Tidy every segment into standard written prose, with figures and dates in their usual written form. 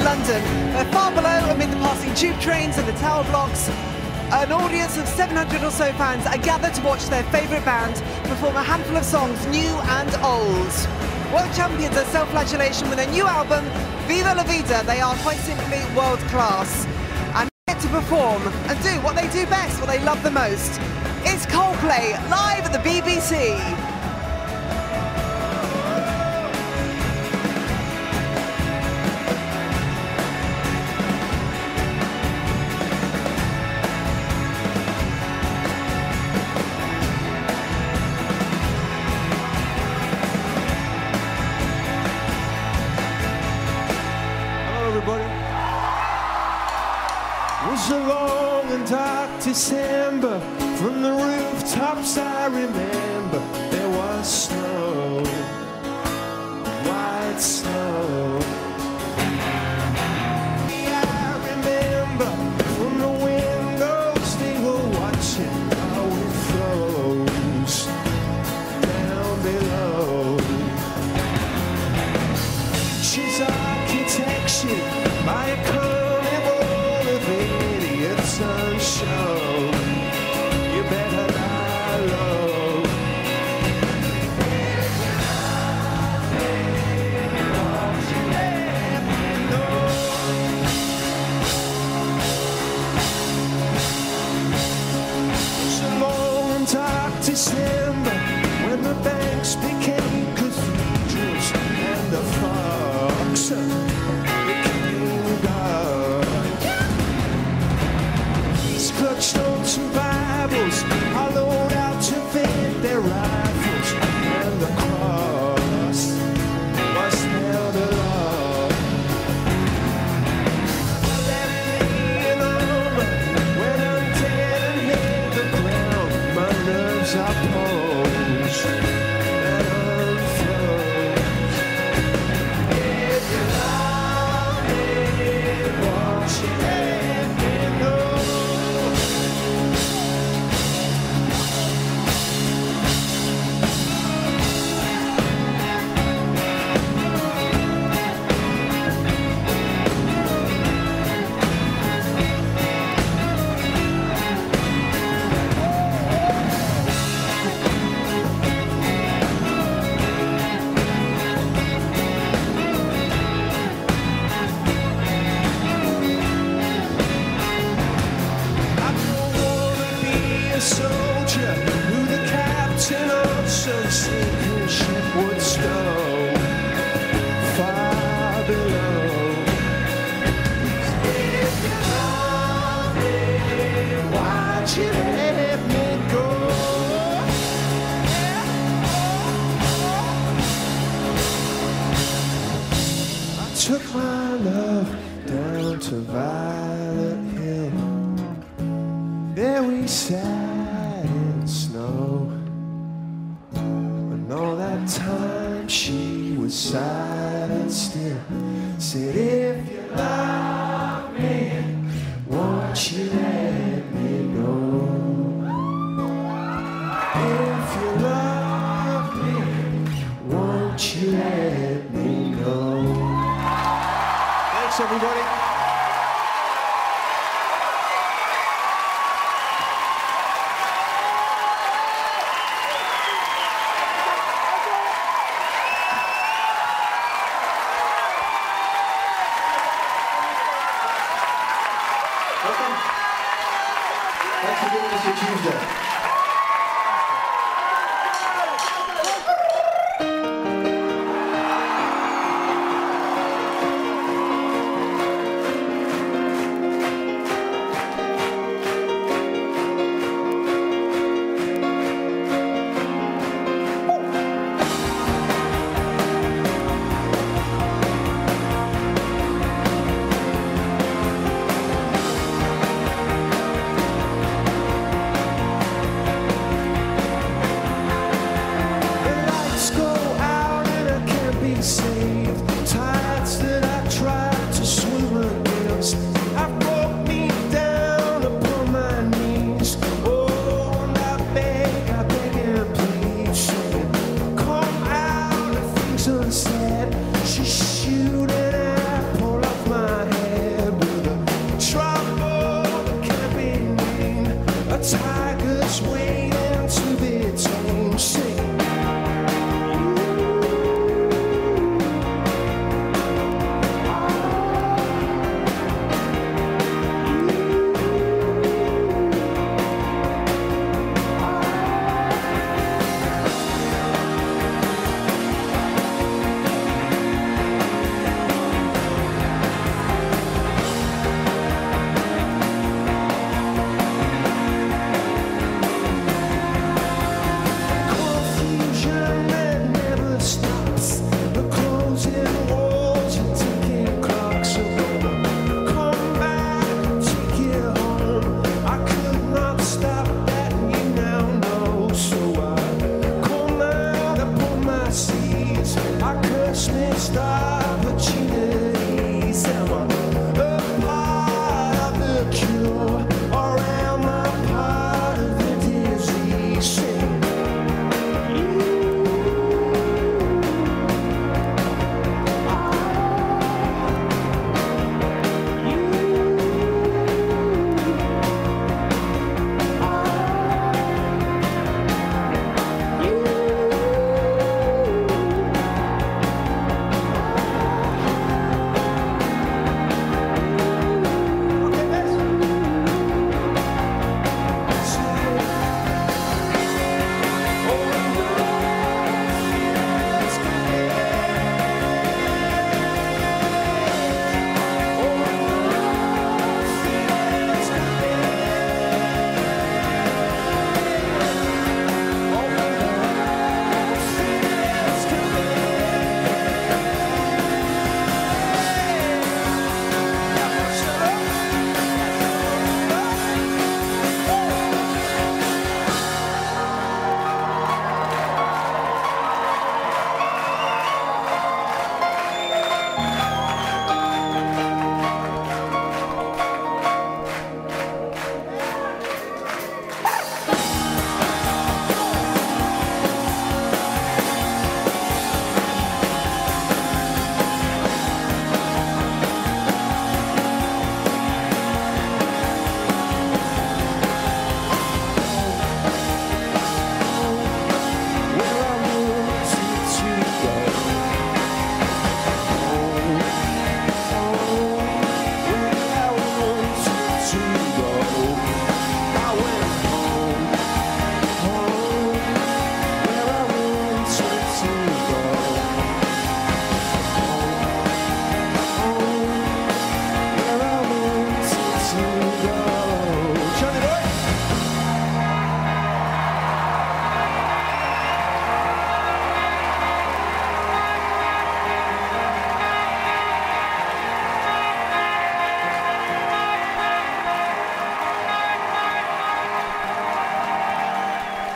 London, where far below, amid the passing tube trains and the tower blocks, an audience of 700 or so fans are gathered to watch their favourite band perform a handful of songs, new and old. World champions at self-flagellation with their new album, Viva La Vida. They are quite simply world class. And here to perform and do what they do best, what they love the most. It's Coldplay, live at the BBC. It was a long and dark December. From the rooftops I remember there was snow, white snow. I remember from the windows they were watching how it flows down below. She's architecture by a carnival of idiots on show. You better lie low. Won't you let me know? It's a long and dark December when the banks became cathedrals and the fox became God. He's clutched on some Bibles, hollowed out to fit their rifles, and the cross was held aloft. I left me alone when I'm dead and hit the ground. My nerves are posed and unfroze. If you love me, won't you let me know? Soldier who the captain of some sinking ship would stow far below. If you love me, why'd you let me go? I took my love down to Violet Hill. There we sat in snow, and all that time she was silent still. Said, if you love me, won't you let me know? If you love me, won't you let me know? Thanks, everybody. Welcome. Thanks for giving us your Tuesday.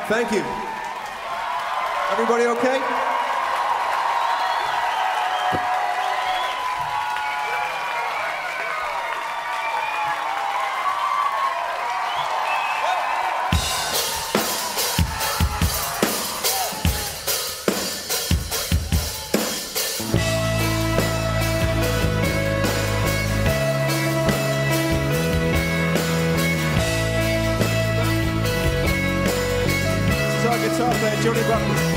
Thank you. Everybody okay? Guitar player Johnny Buckman.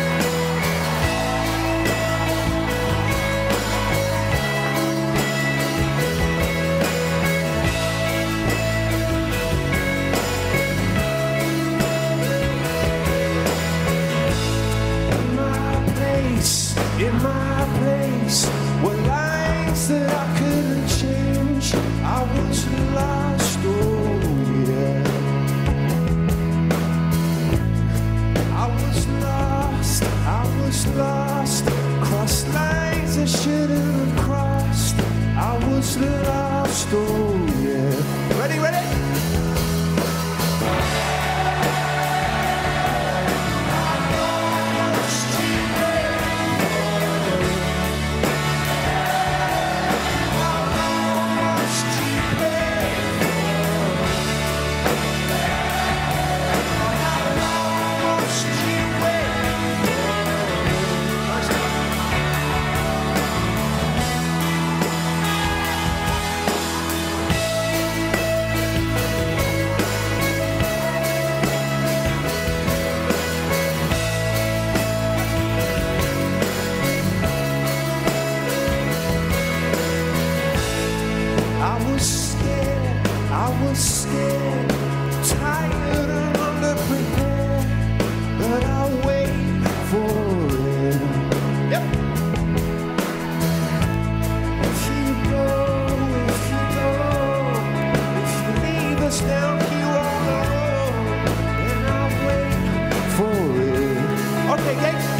In my place were lines that I couldn't change. I was lost, oh yeah. I was lost, crossed lines I shouldn't have crossed. I was lost, oh yeah. Ready, ready? I was scared, tired and underprepared, but I'll wait for it. Yep. If you leave us down here all alone, then I'll wait for it. Okay, Gates.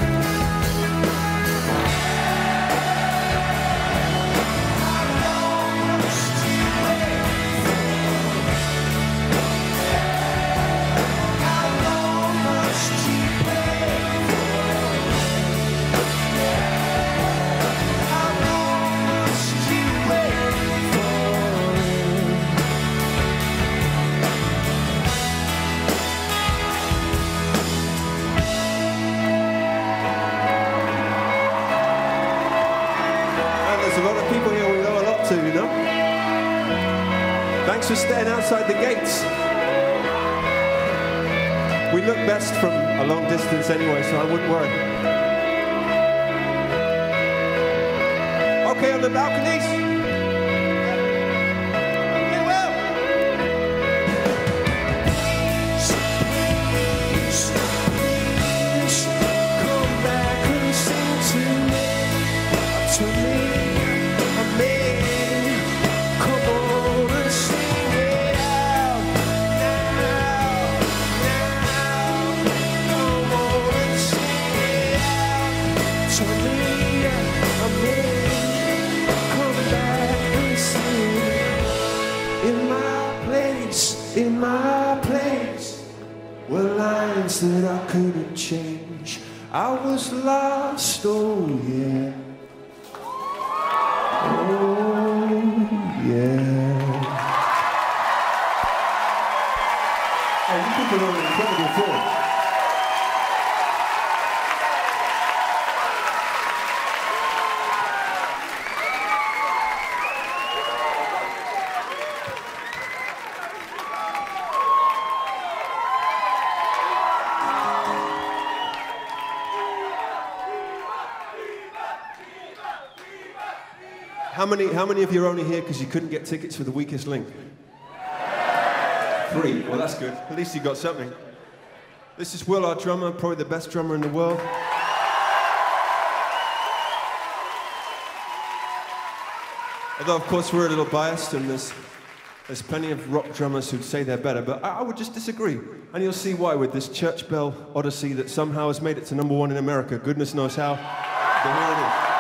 Thanks for staying outside the gates. We look best from a long distance anyway, so I wouldn't worry. Okay, on the balconies. In my place were lines that I couldn't change. I was lost, oh yeah. Oh yeah. Oh, you people are an incredible form. How many of you are only here because you couldn't get tickets for The Weakest Link? 3. Well, that's good. At least you got something. This is Will, our drummer, probably the best drummer in the world. Although, of course, we're a little biased, and there's plenty of rock drummers who'd say they're better, but I would just disagree. And you'll see why with this Church Bell Odyssey that somehow has made it to #1 in America. Goodness knows how. But here it is.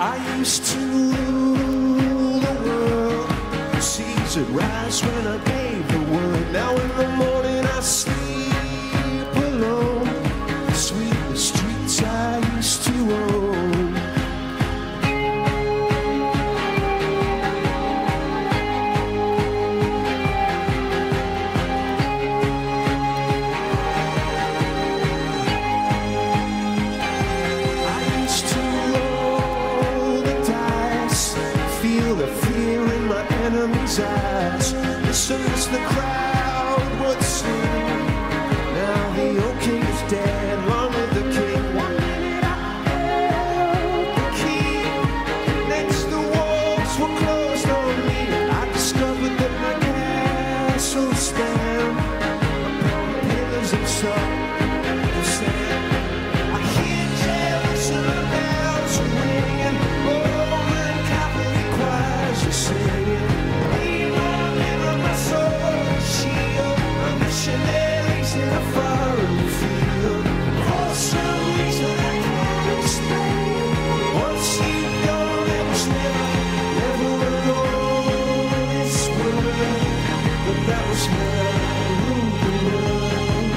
I used to rule the world. Seas would rise when I gave the word. Now in the morning I sleep alone. Sweep the streets I used to own. I used to roll the dice, feel the fear in my enemy's eyes. Listen as the crowd would sing. Now the old king is dead, long live the king. 1 minute I held the key. Next the walls were closed on me. I discovered that my castle stand upon pillars of salt and sand. I hear Jerusalem bells ringing, Roman Catholic choirs are singing. My soul, shield, my missionaries in a foreign field. For some reason I can't explain. Once you go, there was never alone this world. But that was when I ruled the world.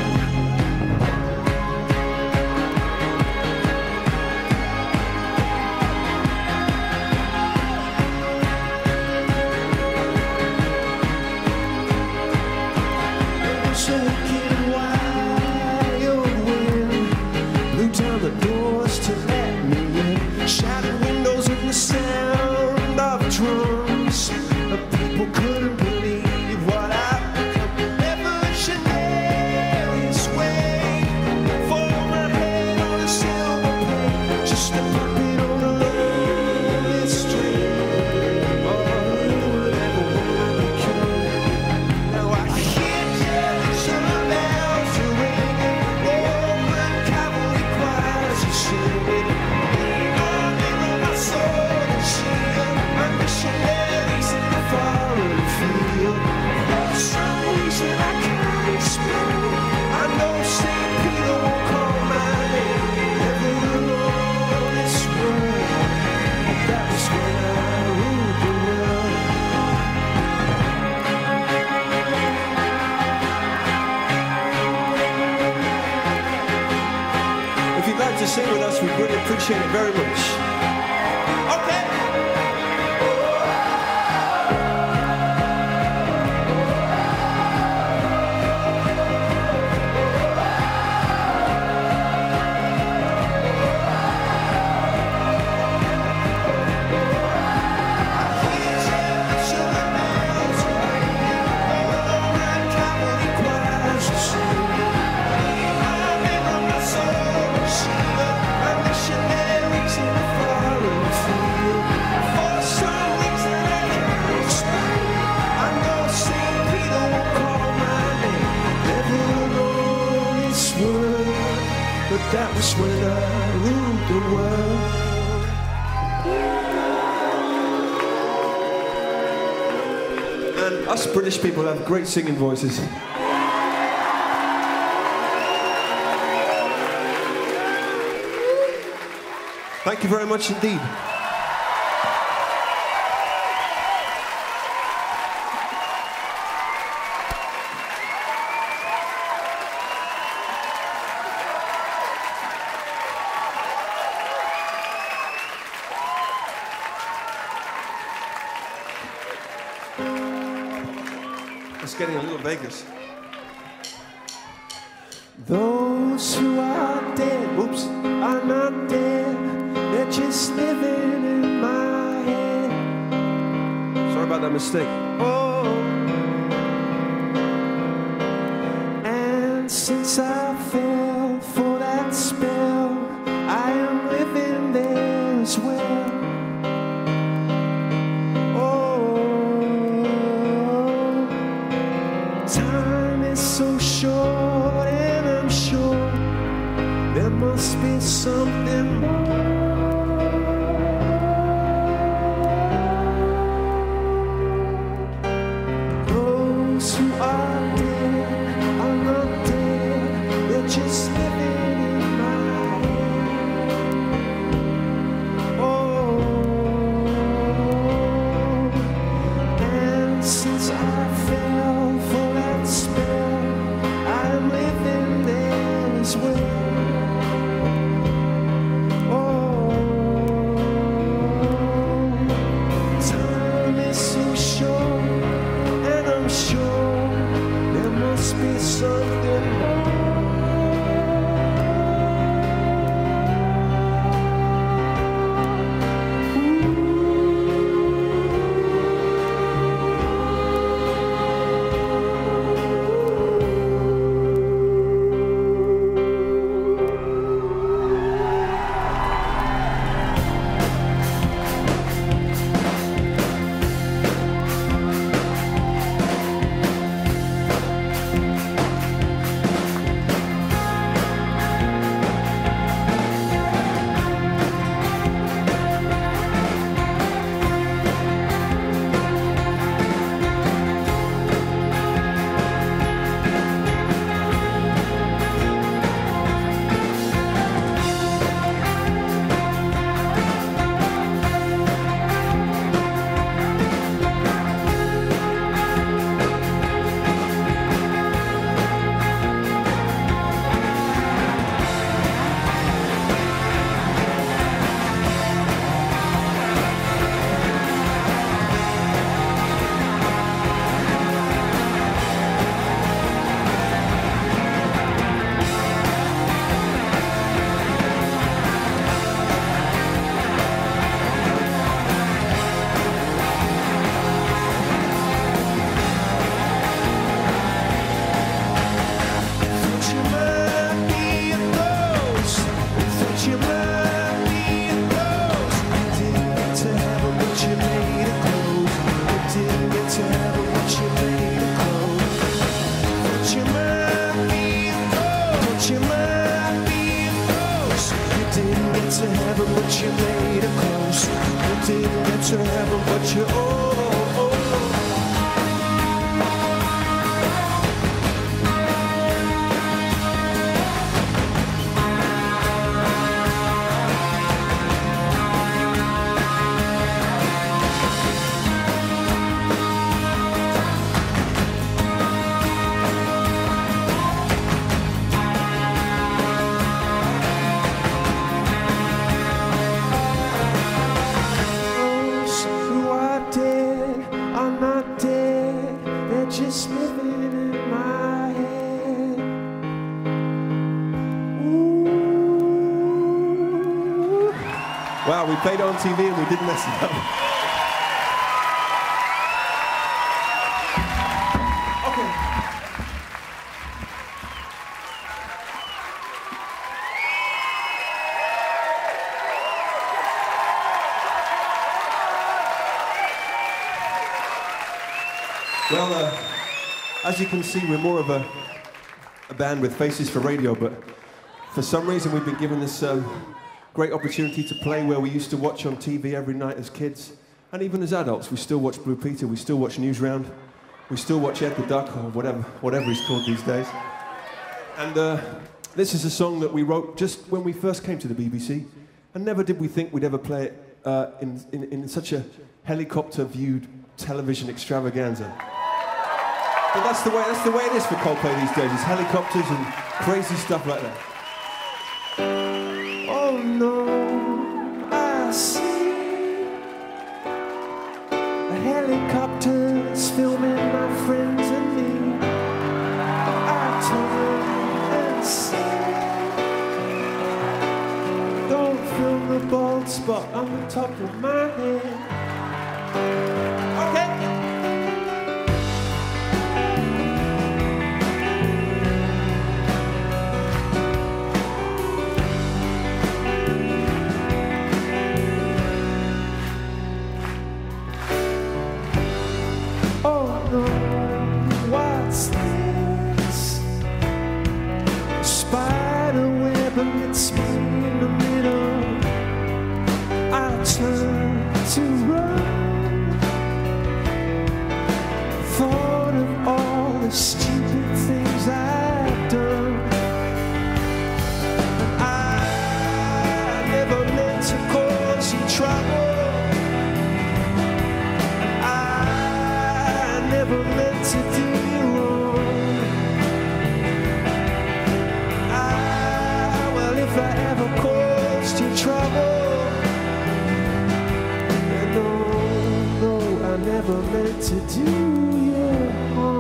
So wicked and wild wind blew down the doors to let me in. Shattered windows and the sound of drums. The people couldn't believe what I'd become. Revolutionary's way. For my head on a silver plate, just a puppet on a lonely string. Oh, whatever I become. Now I hear Jerusalem bells are ringing, Roman Catholic choirs are singing. Lean on my sword and shield, my missionaries in a foreign field. For some reason I can't explain, I know St. Peter won't call my name. Never alone this world, that was when I ruled the world. If you'd like to sing with us, we'd really appreciate it very much. Okay. But that was when I ruled the world. And us British people have great singing voices. Thank you very much indeed. It's getting a little Vegas. Those who are dead, oops, are not dead. They're just living in my head. Sorry about that mistake. Oh. And since I fell for that spell, I am living there as well. Time is so short, and I'm sure there must be something more. sure there must be something more. But you made it close. You didn't get to heaven, but you just living in my head. Ooh. Wow, we played on TV and we didn't mess it up. Okay. Well, as you can see, we're more of a band with faces for radio, but for some reason we've been given this great opportunity to play where we used to watch on TV every night as kids, and even as adults. We still watch Blue Peter, we still watch Newsround, we still watch Ed the Duck, or whatever he's called these days. And this is a song that we wrote just when we first came to the BBC, and never did we think we'd ever play it in such a helicopter-viewed television extravaganza. But that's the way it is for Coldplay these days. It's helicopters and crazy stuff like that. Oh no, I see the helicopters filming my friends and me. I turn and say, don't film the bald spot on the top of my head. Okay. What's this? A spider web amidst me in the middle. I turn to run. Thought of all the stupid things I've done. And I never meant to cause you trouble. Never meant to do you wrong. Well, if I ever caused you trouble, no, I never meant to do you harm.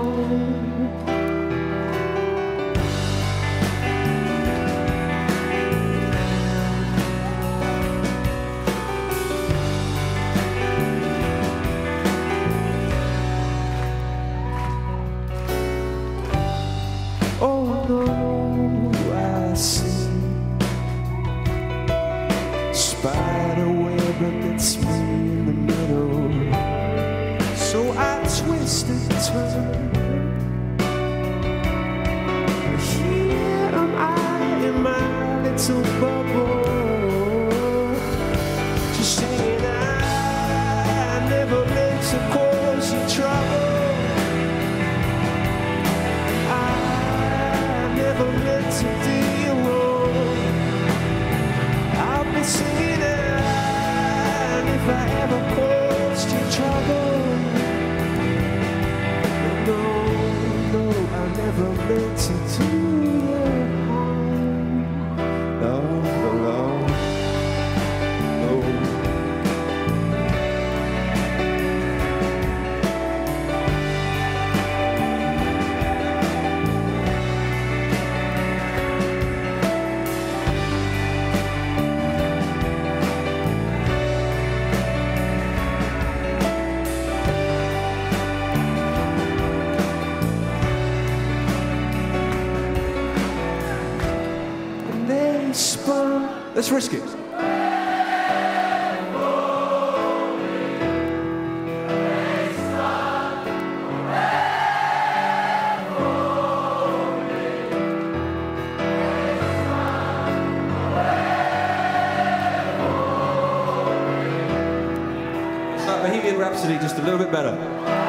twist and turn. Here am I in my little bubble, just saying I never meant to cause you trouble. I never meant to do you wrong. I'll be singing out if I ever caused you trouble. No, I never meant to do you harm. No, no, no. Let's risk it. It's like Bohemian Rhapsody, just a little bit better.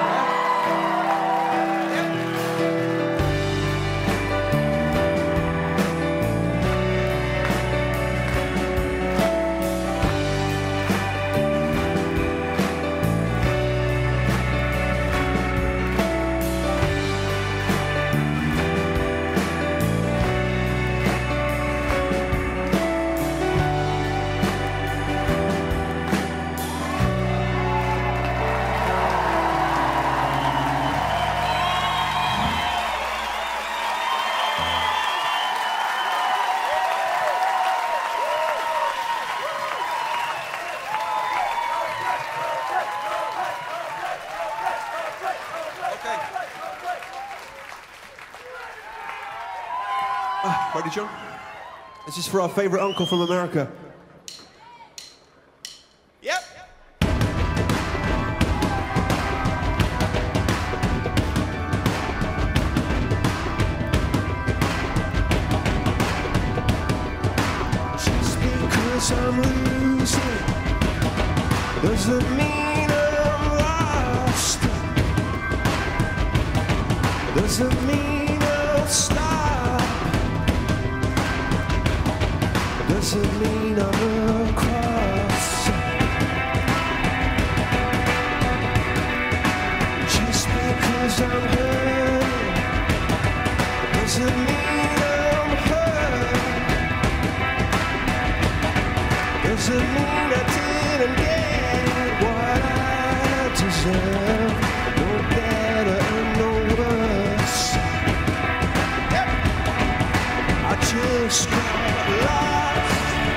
Ready, John? This is for our favorite uncle from America. Yep. Just because I'm losing doesn't mean I'm lost. Doesn't mean I'll stop. Doesn't mean I'm across. Just because I'm hurt doesn't mean I'm hurt. Doesn't mean I didn't get what I deserve. No better and no worse. I just got lost.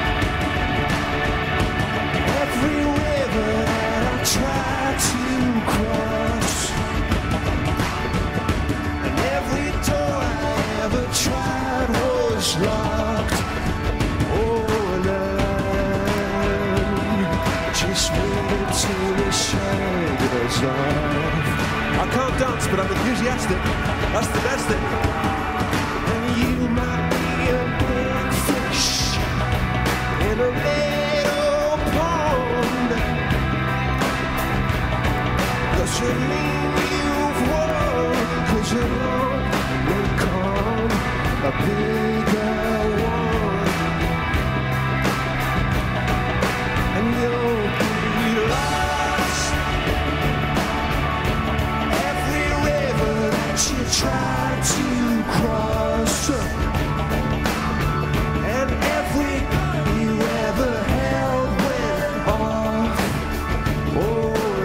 Every river that I tried to cross, and every door I ever tried was locked. Oh, and I just waited till the shine goes off. I can't dance, but I'm enthusiastic. That's the best thing. And you might be a big fish in a little pond. Doesn't mean you've won, 'cause you're only con a bigger one. And you'll be lost. Every river that you try to cross, and every you ever held went off. Oh,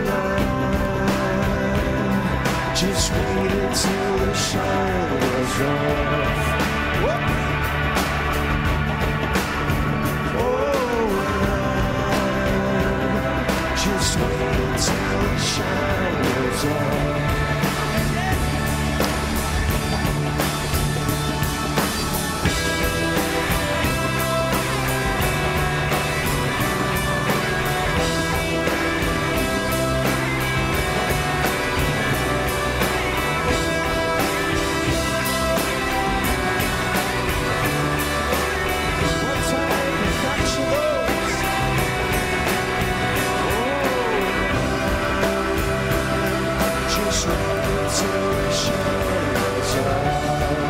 now just wait until the shine was off. Whoop. Oh, now just wait until the shine was off. Just wait till it shines up.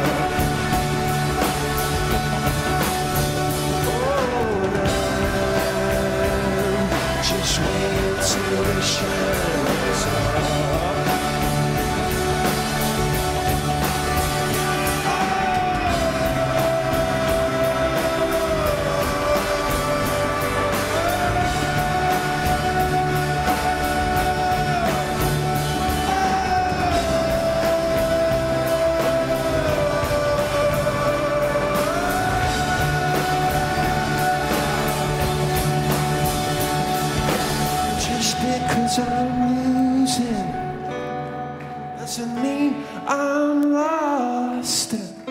Just wait till it shines up. Because I'm losing doesn't mean I'm lost.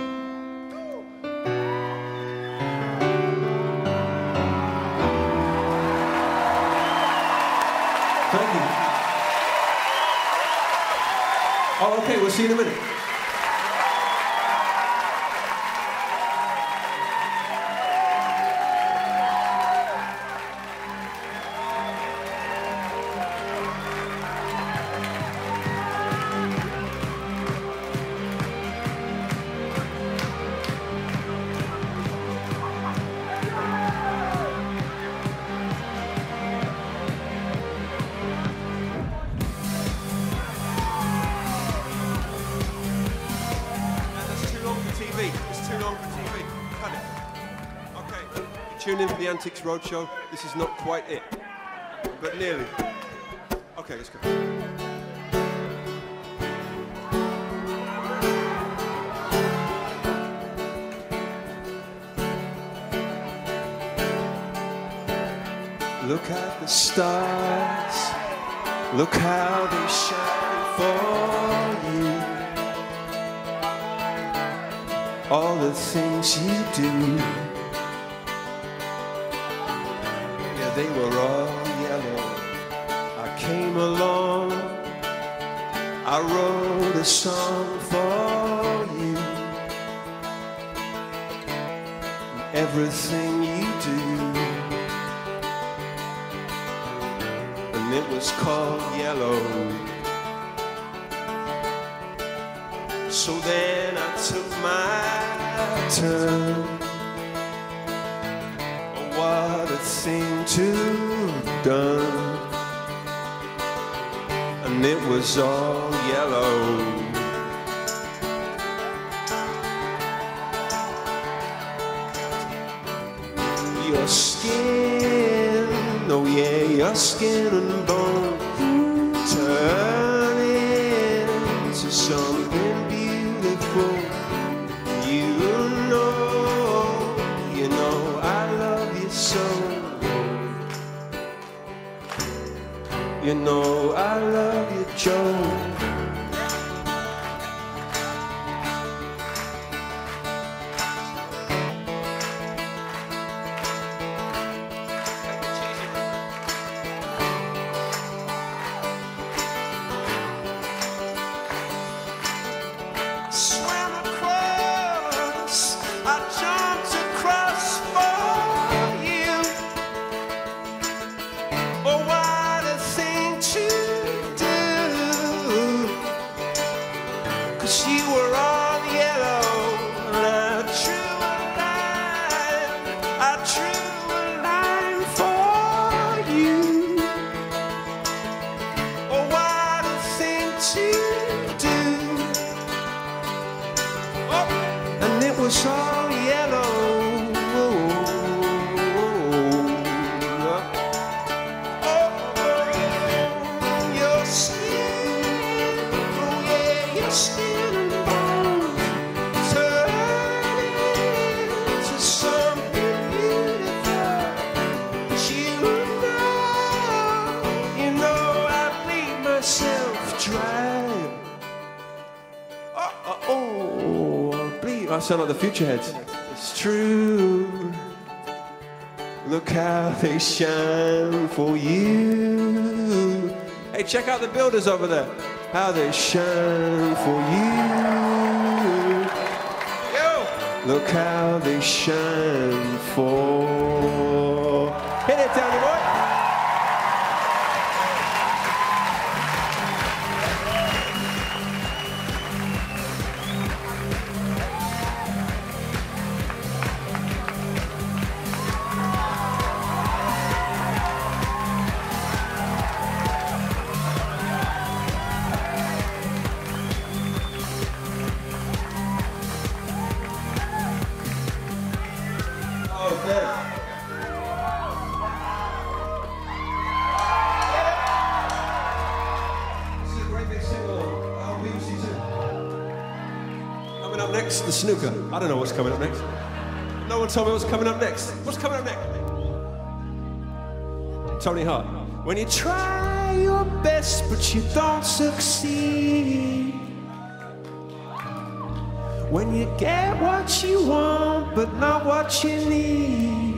Thank you. Oh, okay, we'll see you in a minute. It's too long for TV. Cut it. Okay. You tune in for the Antiques Roadshow. This is not quite it, but nearly. Okay, let's go. Look at the stars. Look how they shine for you. All the things you do, yeah, they were all yellow. I came along, I wrote a song for you. Everything you do, and it was called Yellow. So then I took my turn. Oh, what a thing to have done. And it was all yellow. Your skin, oh yeah, your skin and bone turn into something beautiful. You know I love you so. You know I love you, Joe. I sound like the Futureheads. It's true. Look how they shine for you. Hey, check out the builders over there. How they shine for you. Yo! Look how they shine for. Hit it, Tony boy. Coming up next, the snooker. I don't know what's coming up next. No one told me what's coming up next. What's coming up next? Tony Hart. When you try your best but you don't succeed. When you get what you want but not what you need.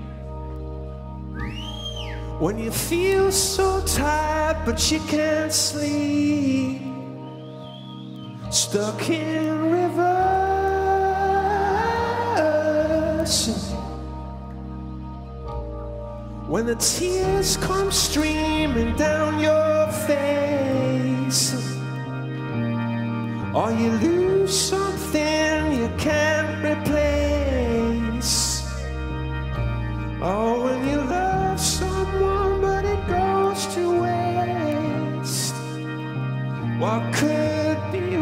When you feel so tired but you can't sleep. Stuck in reverse. When the tears come streaming down your face. Or you lose something you can't replace. Or when you love someone but it goes to waste. What could be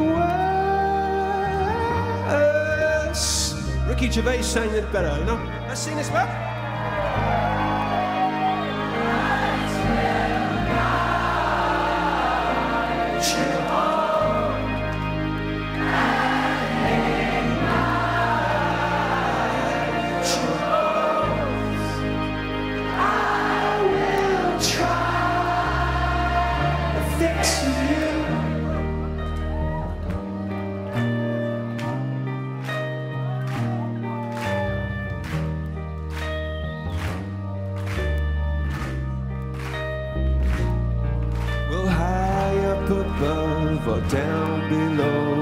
worse? Ricky Gervais sang it better, you know? Let's sing this well. Above or down below.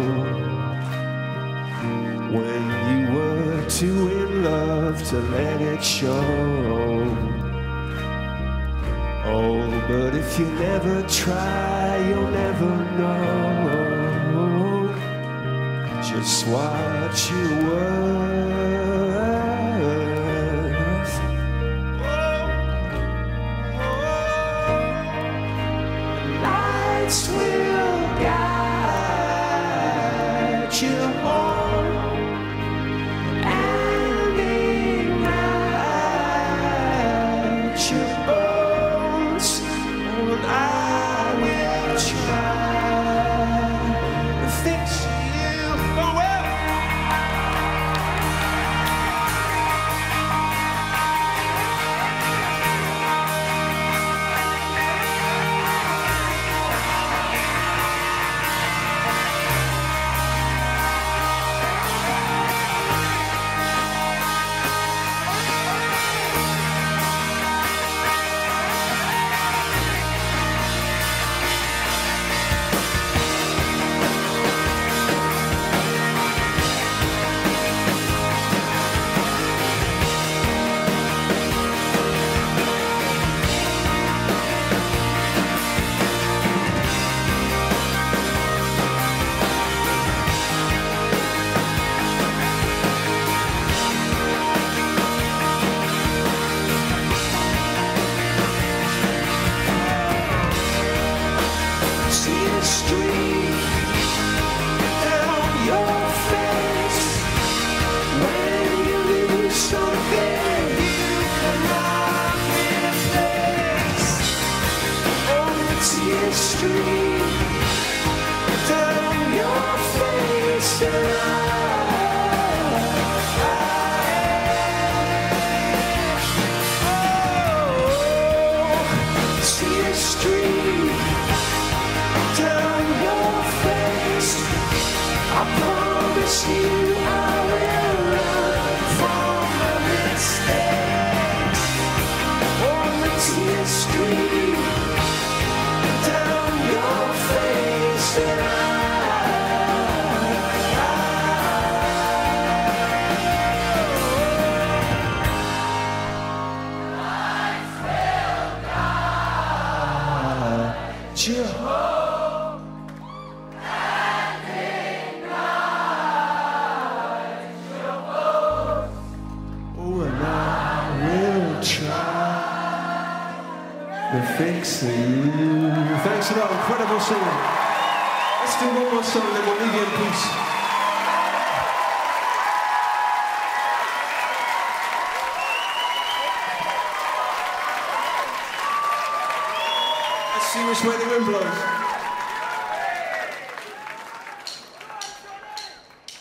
When you were too in love to let it show. Oh, but if you never try, you'll never know just what you're worth. Lights will guide you home and ignite your bones. And I will try to fix you. Oh well. Thanks a lot, incredible singing. Let's do one more song, then we'll leave you in peace. Let's see which way the wind blows.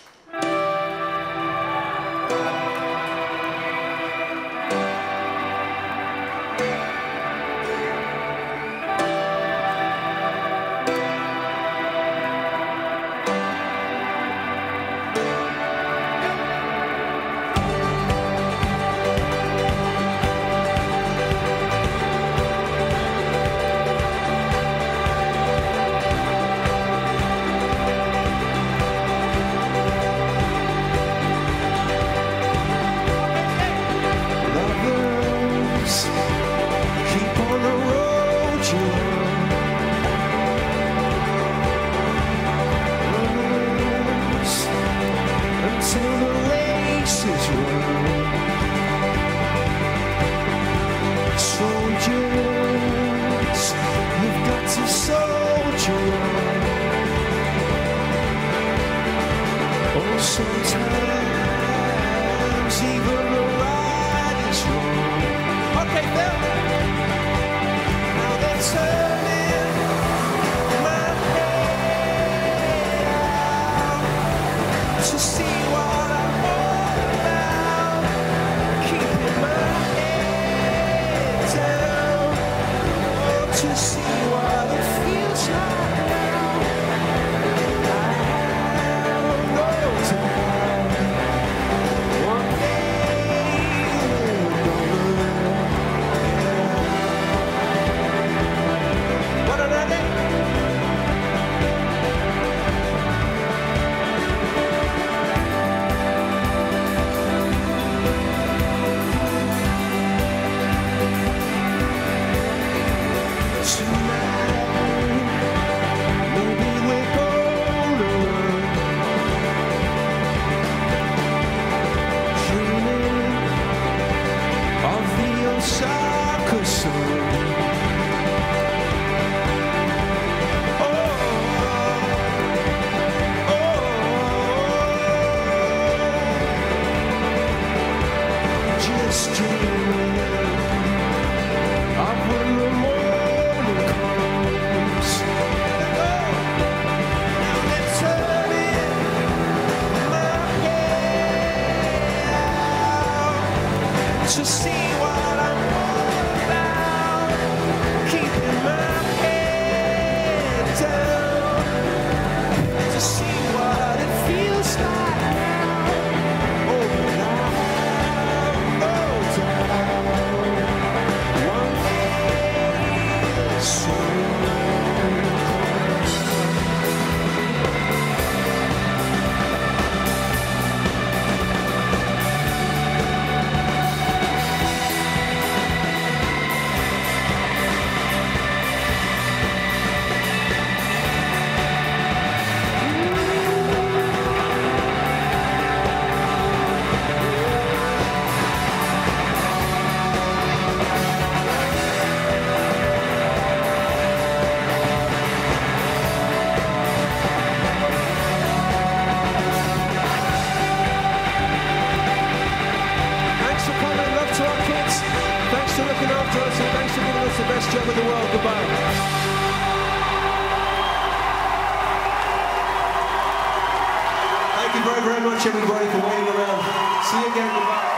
very much, everybody, for waiting around. See you again. Goodbye.